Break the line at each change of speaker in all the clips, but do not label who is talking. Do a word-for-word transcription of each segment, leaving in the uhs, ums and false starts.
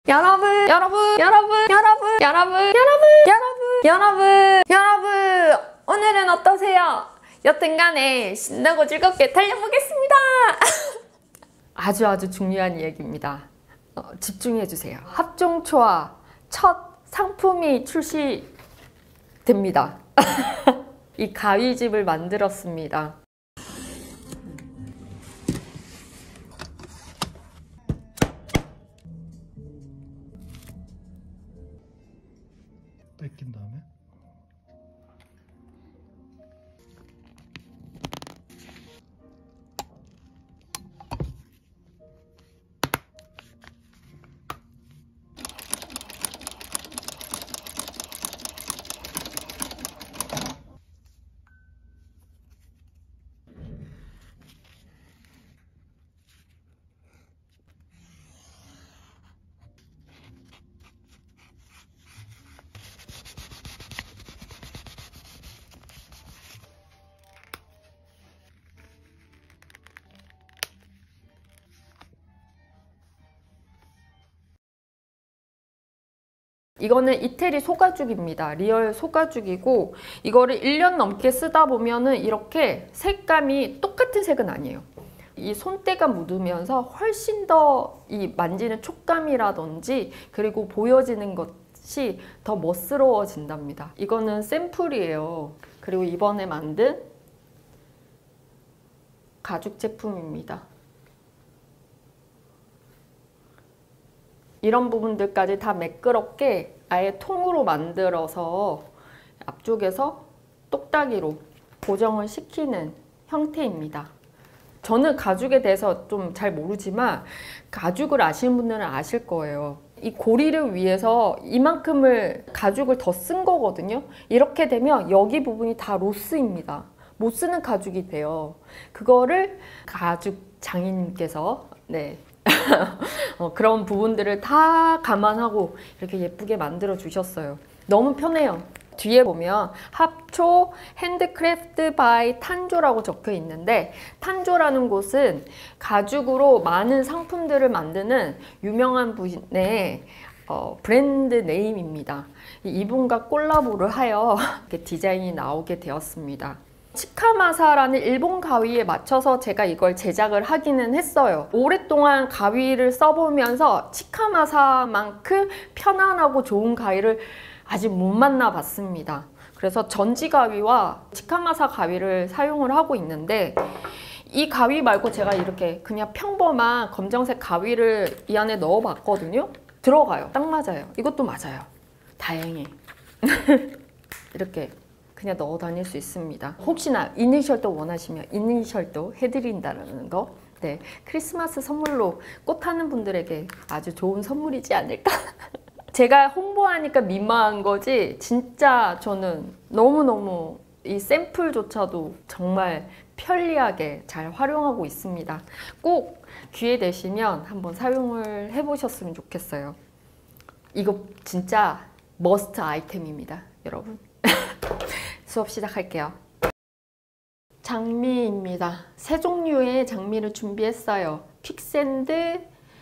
여러분, 여러분, 여러분, 여러분, 여러분, 여러분, 여러분, 여러분, 여러분, 오늘은 어떠세요? 여튼간에 신나고 즐겁게 달려보겠습니다. 아주 아주 중요한 이야기입니다. 어, 집중해주세요. 합종초와 첫 상품이 출시됩니다. 이 가위집을 만들었습니다.
뺏긴 다음에
이거는 이태리 소가죽입니다. 리얼 소가죽이고 이거를 일 년 넘게 쓰다 보면은 이렇게 색감이 똑같은 색은 아니에요. 이 손때가 묻으면서 훨씬 더 이 만지는 촉감이라든지 그리고 보여지는 것이 더 멋스러워진답니다. 이거는 샘플이에요. 그리고 이번에 만든 가죽 제품입니다. 이런 부분들까지 다 매끄럽게 아예 통으로 만들어서 앞쪽에서 똑딱이로 고정을 시키는 형태입니다. 저는 가죽에 대해서 좀 잘 모르지만 가죽을 아시는 분들은 아실 거예요. 이 고리를 위해서 이만큼을 가죽을 더 쓴 거거든요. 이렇게 되면 여기 부분이 다 로스입니다. 못 쓰는 가죽이 돼요. 그거를 가죽 장인님께서 네. 어, 그런 부분들을 다 감안하고 이렇게 예쁘게 만들어 주셨어요. 너무 편해요. 뒤에 보면 합초 핸드크래프트 바이 탄조라고 적혀 있는데, 탄조라는 곳은 가죽으로 많은 상품들을 만드는 유명한 분의 어, 브랜드 네임입니다. 이분과 콜라보를 하여 이렇게 디자인이 나오게 되었습니다. 치카마사라는 일본 가위에 맞춰서 제가 이걸 제작을 하기는 했어요. 오랫동안 가위를 써보면서 치카마사만큼 편안하고 좋은 가위를 아직 못 만나봤습니다. 그래서 전지 가위와 치카마사 가위를 사용을 하고 있는데, 이 가위 말고 제가 이렇게 그냥 평범한 검정색 가위를 이 안에 넣어봤거든요. 들어가요. 딱 맞아요. 이것도 맞아요. 다행히. 이렇게 그냥 넣어 다닐 수 있습니다. 혹시나 이니셜도 원하시면 이니셜도 해드린다는 거. 네, 크리스마스 선물로 꽃하는 분들에게 아주 좋은 선물이지 않을까? 제가 홍보하니까 민망한 거지 진짜 저는 너무너무 이 샘플조차도 정말 편리하게 잘 활용하고 있습니다. 꼭 기회 되시면 한번 사용을 해보셨으면 좋겠어요. 이거 진짜 머스트 아이템입니다, 여러분. 수업 시작할게요. 장미입니다. 세 종류의 장미를 준비했어요. 퀵샌드,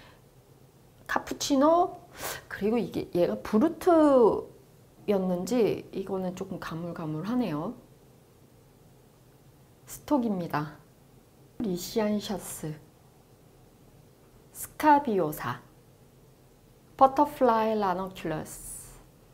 카푸치노, 그리고 이게 얘가 브루트였는지 이거는 조금 가물가물하네요. 스톡입니다. 리시안셔스, 스카비오사, 버터플라이 라너큘러스.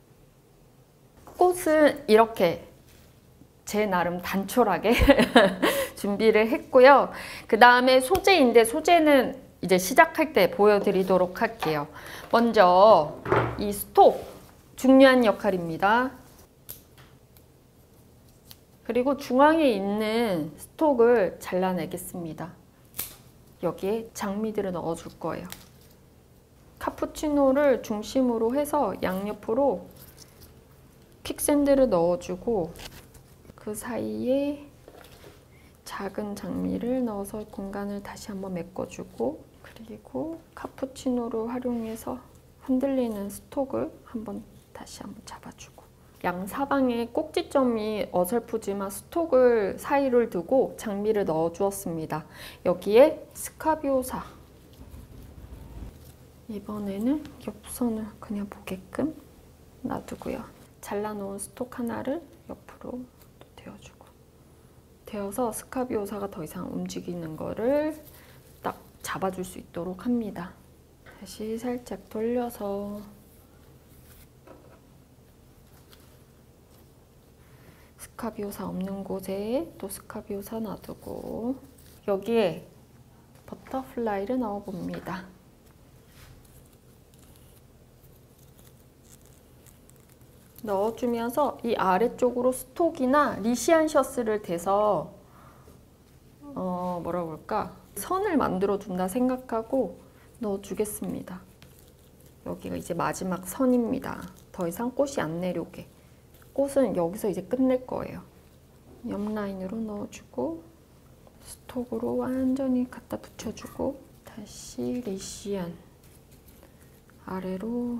꽃은 이렇게 제 나름 단촐하게 준비를 했고요. 그 다음에 소재인데, 소재는 이제 시작할 때 보여드리도록 할게요. 먼저 이 스톡, 중요한 역할입니다. 그리고 중앙에 있는 스톡을 잘라내겠습니다. 여기에 장미들을 넣어줄 거예요. 카푸치노를 중심으로 해서 양옆으로 퀵샌드를 넣어주고, 그 사이에 작은 장미를 넣어서 공간을 다시 한번 메꿔주고, 그리고 카푸치노를 활용해서 흔들리는 스톡을 한번 다시 한번 잡아주고, 양사방에 꼭지점이 어설프지만 스톡을 사이를 두고 장미를 넣어 주었습니다. 여기에 스카비오사, 이번에는 옆선을 그냥 보게끔 놔두고요. 잘라놓은 스톡 하나를 옆으로 대어주고, 대어서 스카비오사가 더 이상 움직이는 거를 딱 잡아줄 수 있도록 합니다. 다시 살짝 돌려서 스카비오사 없는 곳에 또 스카비오사 놔두고, 여기에 버터플라이를 넣어봅니다. 넣어주면서 이 아래쪽으로 스톡이나 리시안 셔츠를 대서 어 뭐라 그럴까, 선을 만들어 준다 생각하고 넣어주겠습니다. 여기가 이제 마지막 선입니다. 더 이상 꽃이 안 내려오게. 꽃은 여기서 이제 끝낼 거예요. 옆 라인으로 넣어주고, 스톡으로 완전히 갖다 붙여주고, 다시 리시안 아래로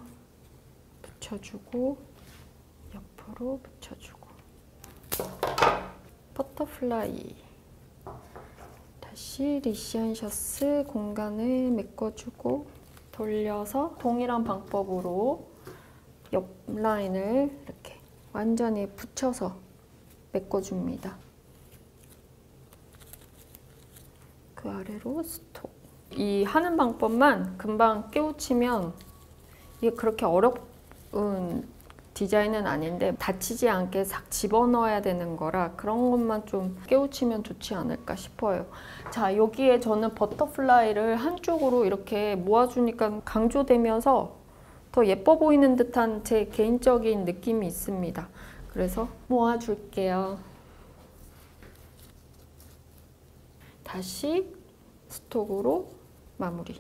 붙여주고, 옆으로 붙여주고, 버터플라이, 다시 리시안 셔츠 공간을 메꿔주고, 돌려서 동일한 방법으로 옆 라인을 이렇게 완전히 붙여서 메꿔줍니다. 그 아래로 스톡. 이 하는 방법만 금방 깨우치면 이게 그렇게 어려운 디자인은 아닌데 다치지 않게 싹 집어넣어야 되는 거라 그런 것만 좀 깨우치면 좋지 않을까 싶어요. 자, 여기에 저는 버터플라이를 한쪽으로 이렇게 모아주니까 강조되면서 더 예뻐 보이는 듯한 제 개인적인 느낌이 있습니다. 그래서 모아줄게요. 다시 스톡으로 마무리.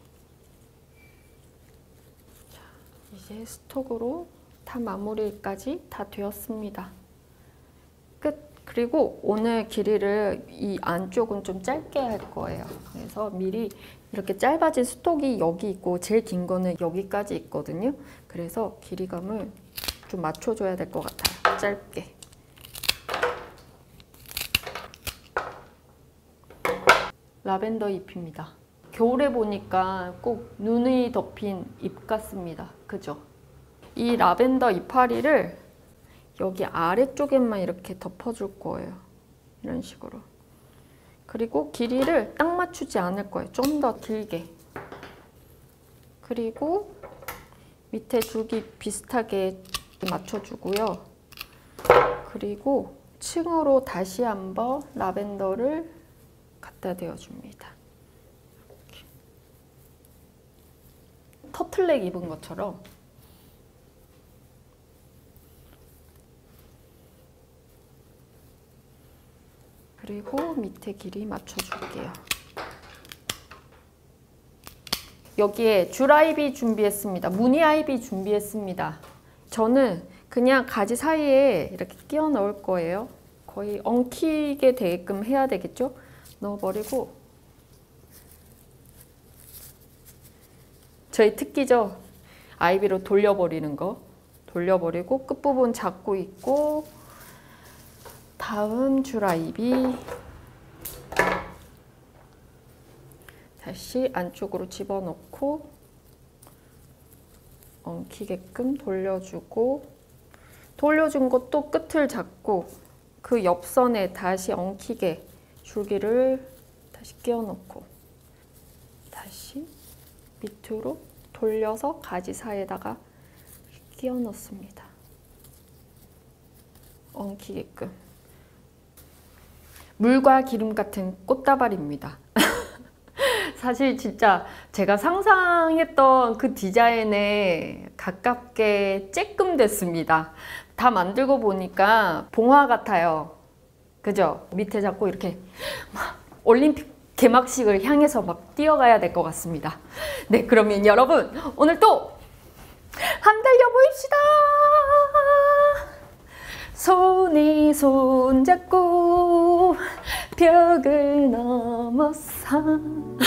자, 이제 스톡으로 다 마무리까지 다 되었습니다. 끝! 그리고 오늘 길이를 이 안쪽은 좀 짧게 할 거예요. 그래서 미리 이렇게 짧아진 스톡이 여기 있고 제일 긴 거는 여기까지 있거든요. 그래서 길이감을 좀 맞춰줘야 될 것 같아요. 짧게. 라벤더 잎입니다. 겨울에 보니까 꼭 눈이 덮인 잎 같습니다. 그죠? 이 라벤더 이파리를 여기 아래쪽에만 이렇게 덮어줄 거예요. 이런 식으로. 그리고 길이를 딱 맞추지 않을 거예요. 좀 더 길게. 그리고 밑에 줄기 비슷하게 맞춰주고요. 그리고 층으로 다시 한번 라벤더를 갖다 대어줍니다. 이렇게. 터틀넥 입은 것처럼. 그리고 밑에 길이 맞춰줄게요. 여기에 줄아이비 준비했습니다. 무늬아이비 준비했습니다. 저는 그냥 가지 사이에 이렇게 끼워 넣을 거예요. 거의 엉키게 되게끔 해야 되겠죠? 넣어버리고, 저희 특기죠? 아이비로 돌려버리는 거. 돌려버리고 끝부분 잡고 있고, 다음 줄아이비 다시 안쪽으로 집어넣고 엉키게끔 돌려주고, 돌려준 것도 끝을 잡고 그 옆선에 다시 엉키게 줄기를 다시 끼워 넣고 다시 밑으로 돌려서 가지 사이에다가 끼워 넣습니다. 엉키게끔. 물과 기름 같은 꽃다발입니다. 사실 진짜 제가 상상했던 그 디자인에 가깝게 쬐끔 됐습니다. 다 만들고 보니까 봉화 같아요. 그죠? 밑에 잡고 이렇게 막 올림픽 개막식을 향해서 막 뛰어가야 될 것 같습니다. 네, 그러면 여러분 오늘 또 한 달려보입시다. 손이 손잡고 벽을 넘어서